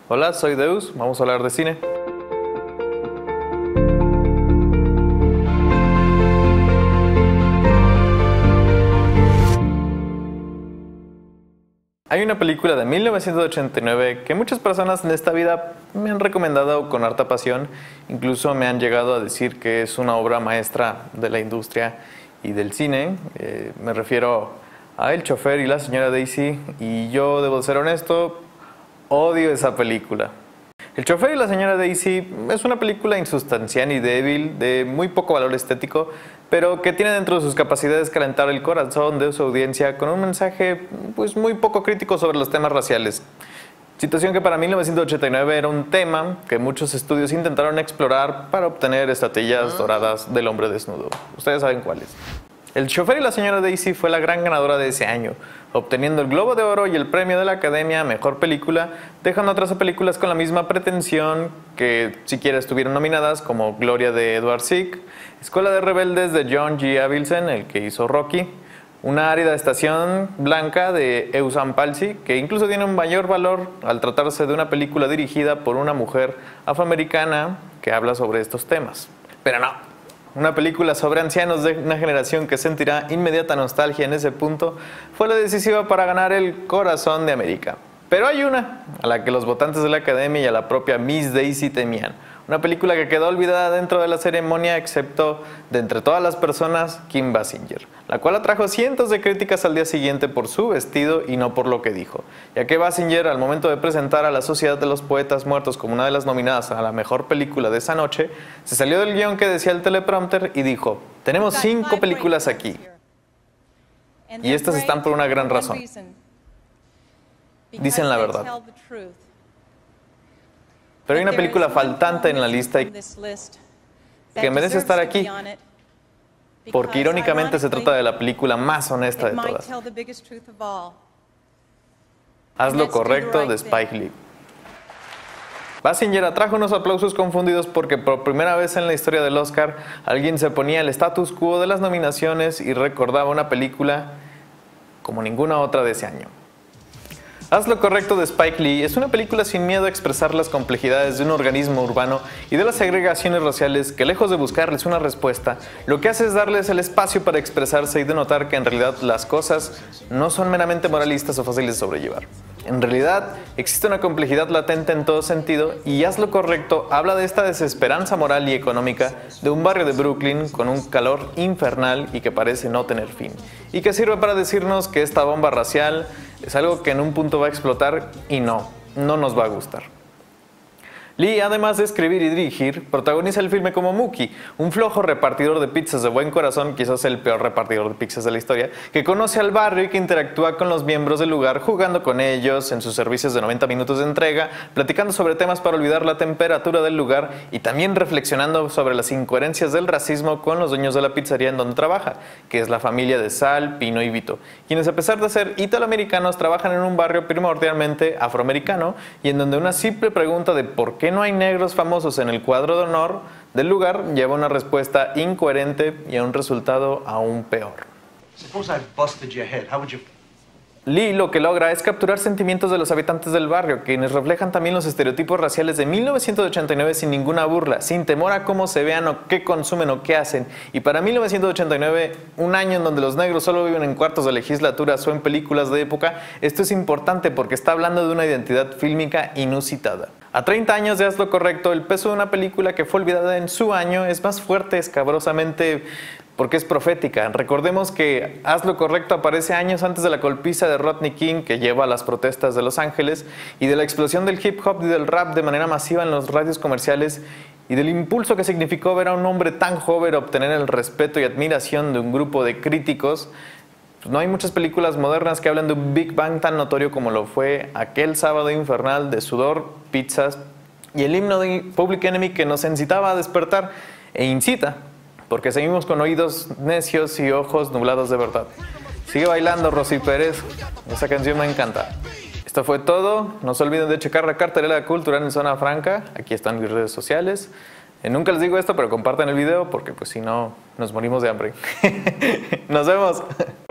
Hola, soy Deus, vamos a hablar de cine. Hay una película de 1989 que muchas personas en esta vida me han recomendado con harta pasión, incluso me han llegado a decir que es una obra maestra de la industria y del cine. Me refiero a El chofer y la señora Daisy, y yo debo ser honesto, odio esa película. El chofer y la señora Daisy es una película insustancial y débil, de muy poco valor estético, pero que tiene dentro de sus capacidades calentar el corazón de su audiencia con un mensaje pues muy poco crítico sobre los temas raciales. Situación que para 1989 era un tema que muchos estudios intentaron explorar para obtener estatuillas doradas del hombre desnudo. Ustedes saben cuáles. El chofer y la señora Daisy fue la gran ganadora de ese año, obteniendo el Globo de Oro y el premio de la Academia a Mejor Película, dejando otras películas con la misma pretensión que siquiera estuvieron nominadas, como Gloria de Edward Sieg, Escuela de Rebeldes de John G. Avildsen, el que hizo Rocky, Una árida estación blanca de Eusan Palcy, que incluso tiene un mayor valor al tratarse de una película dirigida por una mujer afroamericana que habla sobre estos temas. Pero no. Una película sobre ancianos de una generación que sentirá inmediata nostalgia en ese punto fue la decisiva para ganar el corazón de América. Pero hay una a la que los votantes de la Academia y a la propia Miss Daisy temían. Una película que quedó olvidada dentro de la ceremonia excepto de entre todas las personas, Kim Basinger, la cual atrajo cientos de críticas al día siguiente por su vestido y no por lo que dijo, ya que Basinger, al momento de presentar a La Sociedad de los Poetas Muertos como una de las nominadas a la mejor película de esa noche, se salió del guión que decía el teleprompter y dijo: tenemos 5 películas aquí, y estas están por una gran razón. Dicen la verdad. Pero hay una película faltante en la lista y que merece estar aquí, porque irónicamente se trata de la película más honesta de todas. Haz lo correcto, de Spike Lee. Basinger atrajo unos aplausos confundidos porque por primera vez en la historia del Oscar alguien se ponía el status quo de las nominaciones y recordaba una película como ninguna otra de ese año. Haz lo correcto, de Spike Lee es una película sin miedo a expresar las complejidades de un organismo urbano y de las segregaciones raciales que, lejos de buscarles una respuesta, lo que hace es darles el espacio para expresarse y denotar que en realidad las cosas no son meramente moralistas o fáciles de sobrellevar. En realidad existe una complejidad latente en todo sentido, y Haz lo correcto habla de esta desesperanza moral y económica de un barrio de Brooklyn con un calor infernal y que parece no tener fin, y que sirve para decirnos que esta bomba racial es algo que en un punto va a explotar y no nos va a gustar. Lee, además de escribir y dirigir, protagoniza el filme como Mookie, un flojo repartidor de pizzas de buen corazón, quizás el peor repartidor de pizzas de la historia, que conoce al barrio y que interactúa con los miembros del lugar, jugando con ellos en sus servicios de 90 minutos de entrega, platicando sobre temas para olvidar la temperatura del lugar y también reflexionando sobre las incoherencias del racismo con los dueños de la pizzería en donde trabaja, que es la familia de Sal, Pino y Vito, quienes a pesar de ser italoamericanos trabajan en un barrio primordialmente afroamericano y en donde una simple pregunta de por qué no hay negros famosos en el cuadro de honor del lugar lleva una respuesta incoherente y a un resultado aún peor. Lee lo que logra es capturar sentimientos de los habitantes del barrio, quienes reflejan también los estereotipos raciales de 1989 sin ninguna burla, sin temor a cómo se vean o qué consumen o qué hacen. Y para 1989, un año en donde los negros solo viven en cuartos de legislaturas o en películas de época, esto es importante porque está hablando de una identidad fílmica inusitada. A 30 años de Haz lo correcto, el peso de una película que fue olvidada en su año es más fuerte escabrosamente porque es profética. Recordemos que Haz lo correcto aparece años antes de la golpiza de Rodney King, que lleva a las protestas de Los Ángeles, y de la explosión del hip hop y del rap de manera masiva en los radios comerciales, y del impulso que significó ver a un hombre tan joven obtener el respeto y admiración de un grupo de críticos. No hay muchas películas modernas que hablan de un Big Bang tan notorio como lo fue aquel sábado infernal de sudor, pizzas y el himno de Public Enemy, que nos incitaba a despertar e incita, porque seguimos con oídos necios y ojos nublados de verdad. Sigue bailando, Rosy Pérez, esa canción me encanta. Esto fue todo, no se olviden de checar la cartelera cultural en Zona Franca, aquí están mis redes sociales. Nunca les digo esto, pero compartan el video porque pues si no nos morimos de hambre. Nos vemos.